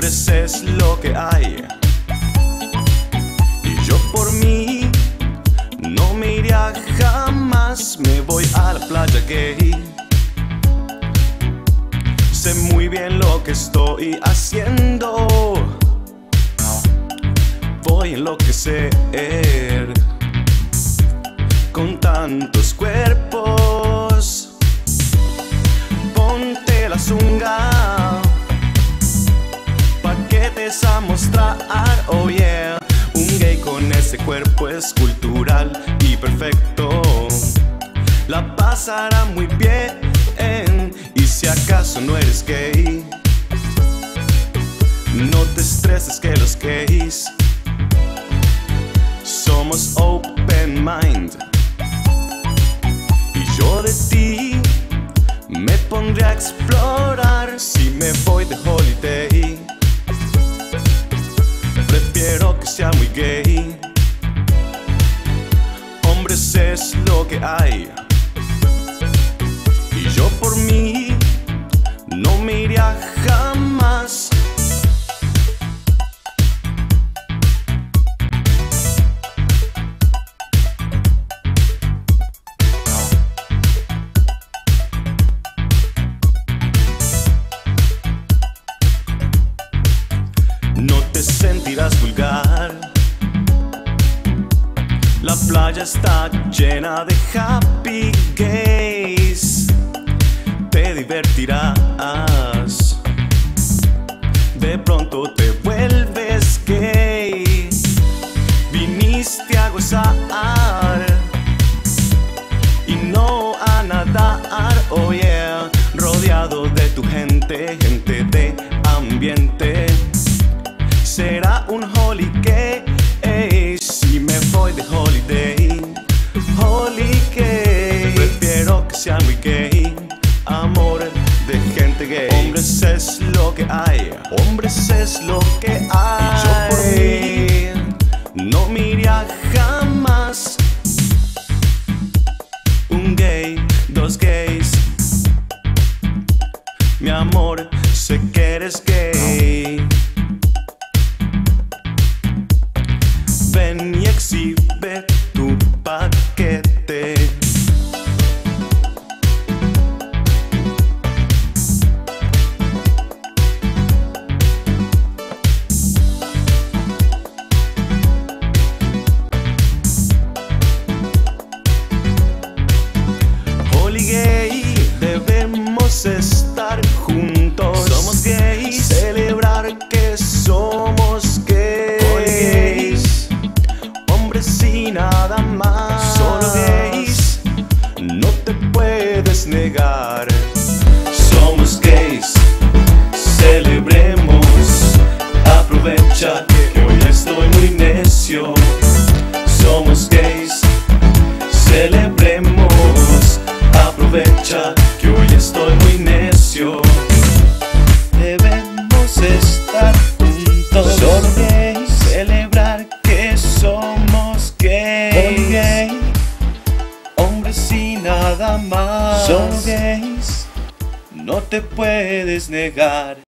Hombres es lo que hay, y yo por mí no me iría jamás. Me voy a la playa gay. Sé muy bien lo que estoy haciendo. Voy a enloquecer con tantos cuerpos. Ponte la zunga, paquetes a mostrar, oh yeah. Un gay con ese cuerpo escultural y perfecto la pasará muy bien. Y si acaso no eres gay, no te estreses, que los gays somos open mind. Y yo de ti me pondré a explorar. Si me voy de holiday, prefiero que sea muy gay. Hombres es lo que hay, y yo por mí no me iría jamás. No te sentirás vulgar. La playa está llena de happy gays. Te divertirás. De pronto te vuelves gay. Viniste a gozar y no a nadar, oh yeah. Rodeado de tu gente, gente de ambiente. Será un holiday. Si me voy de holiday, holiday. Prefiero que sea muy gay. Amor de gente gay. Hombres es lo que hay, hombres es lo que hay. Yo por mí no me iría jamás. Un gay, dos gays. Mi amor, sé que eres gay. Ven y exhibe tu paquete. Gay, debemos estar juntos. Somos gays, celebrar que somos gays. Hombres y nada más. Solo gays, no te puedes negar. Somos gays, celebremos. Aprovecha que hoy estoy muy necio. Somos gays, celebremos. Aprovecha que hoy estoy muy necio. Debemos estar juntos. Solo gays, celebrar que somos gays. Gay, hombres y nada más. Solo gays, no te puedes negar.